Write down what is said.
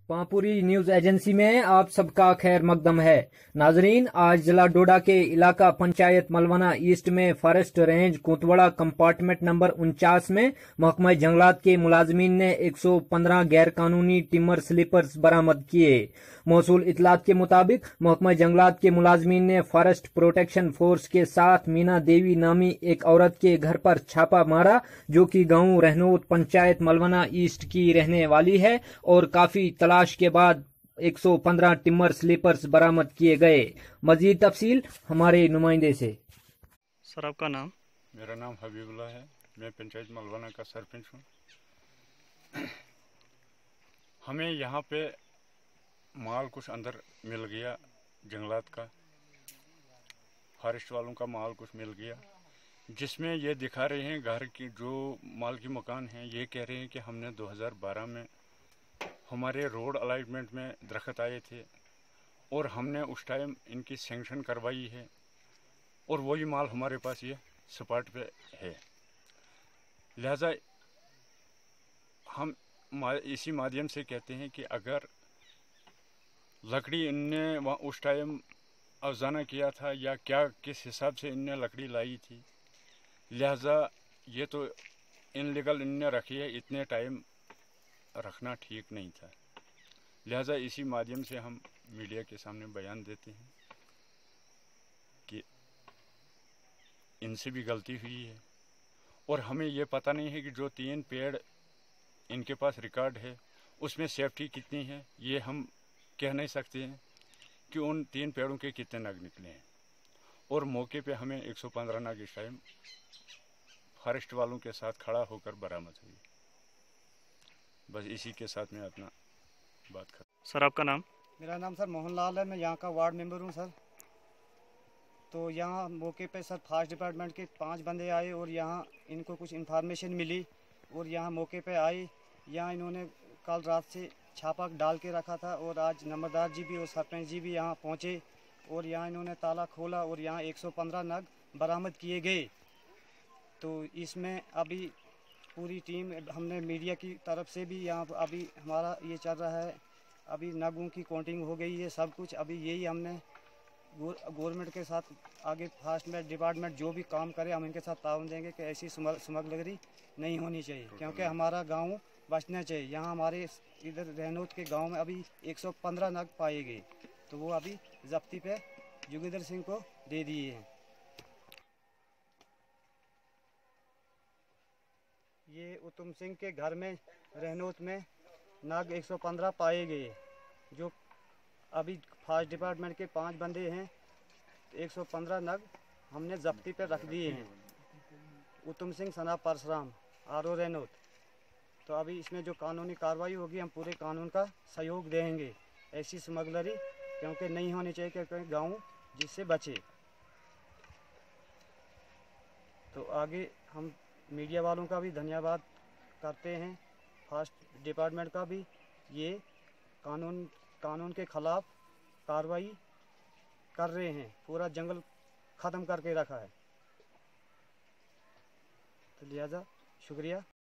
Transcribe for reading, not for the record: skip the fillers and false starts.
पांपुरी news agency में आप सबका खैर मकदम है। नाजरीन, आज जिला डोडा के इलाका पंचायत मलवना ईस्ट में forest range Kotwara compartment number 49 में महकमा जंगलात के मुलाजमीन ने 115 गैर कानूनी टिमर स्लीपर्स बरामद किए। मौसूल इतलात के मुताबिक महकमा जंगलात के मुलाजमीन ने फॉरेस्ट प्रोटेक्शन फोर्स के साथ मीना देवी नामी एक औरत के घर पर छापा मारा, जो कि गांव रहनोत पंचायत मलवना ईस्ट की रहने वाली है, और काफी तलाश के बाद 115 टिमर स्लीपर्स बरामद किए गए। मजीद तफसील हमारे नुमाइंदे से। सर, आपका नाम? मेरा नाम हबीबुल्लाह है। मैं पंचायत मलवना का सरपंच हूँ। हमें यहाँ पे माल कुछ अंदर मिल गया, जंगलात का, फॉरेस्ट वालों का माल कुछ मिल गया, जिसमें ये दिखा रहे हैं घर की जो माल की मकान है, ये कह रहे हैं कि हमने 2012 में हमारे रोड अलाइनमेंट में दरख्त आए थे और हमने उस टाइम इनकी सैंक्शन करवाई है, और वही माल हमारे पास ये स्पॉट पे है। लिहाजा हम इसी माध्यम से कहते हैं कि अगर लकड़ी इनने उस टाइम अफजाना किया था या क्या किस हिसाब से इनने लकड़ी लाई थी, लिहाजा ये तो इनलीगल इनने रखी है, इतने टाइम रखना ठीक नहीं था। लिहाजा इसी माध्यम से हम मीडिया के सामने बयान देते हैं कि इनसे भी गलती हुई है, और हमें ये पता नहीं है कि जो 3 पेड़ इनके पास रिकॉर्ड है उसमें सेफ्टी कितनी है, ये हम कह नहीं सकते हैं कि उन 3 पेड़ों के कितने नग निकले हैं। और मौके पे हमें 115 नग इस टाइम फॉरेस्ट वालों के साथ खड़ा होकर बरामद हुई। बस इसी के साथ मैं अपना बात कर। सर, आपका नाम? मेरा नाम सर मोहनलाल है। मैं यहाँ का वार्ड मेंबर हूँ सर। तो यहाँ मौके पे सर फॉरेस्ट डिपार्टमेंट के 5 बंदे आए और यहाँ इनको कुछ इन्फॉर्मेशन मिली और यहाँ मौके पे आए। यहाँ इन्होंने कल रात से छापा डाल के रखा था, और आज नंबरदार जी भी और सरपंच जी भी यहाँ पहुँचे और यहाँ इन्होंने ताला खोला और यहाँ 115 नग बरामद किए गए। तो इसमें अभी पूरी टीम, हमने मीडिया की तरफ से भी यहाँ अभी हमारा ये चल रहा है, अभी नगों की काउंटिंग हो गई है, सब कुछ अभी यही हमने गवर्नमेंट के साथ आगे फॉरेस्ट में डिपार्टमेंट जो भी काम करे हम इनके साथ ताउन देंगे कि ऐसी स्मगलरी नहीं होनी चाहिए, क्योंकि हमारा गांव बचना चाहिए। यहाँ हमारे इधर रहनोत के गांव में अभी 115 नग पाए गए, तो वो अभी जब्ती पे जोगिंदर सिंह को दे दिए हैं। ये उत्तम सिंह के घर में रहनोत में नाग 115 पाए गए, जो अभी फॉरेस्ट डिपार्टमेंट के 5 बंदे हैं। 115 नग हमने जब्ती पे रख दिए हैं। उत्तम सिंह सना परशुराम आरो रहनोत। तो अभी इसमें जो कानूनी कार्रवाई होगी हम पूरे कानून का सहयोग देंगे। ऐसी स्मगलरी क्योंकि नहीं होनी चाहिए, क्योंकि गाँव जिससे बचे। तो आगे हम मीडिया वालों का भी धन्यवाद करते हैं, फॉरेस्ट डिपार्टमेंट का भी। ये कानून के खिलाफ कार्रवाई कर रहे हैं, पूरा जंगल ख़त्म करके रखा है। तो लिहाजा शुक्रिया।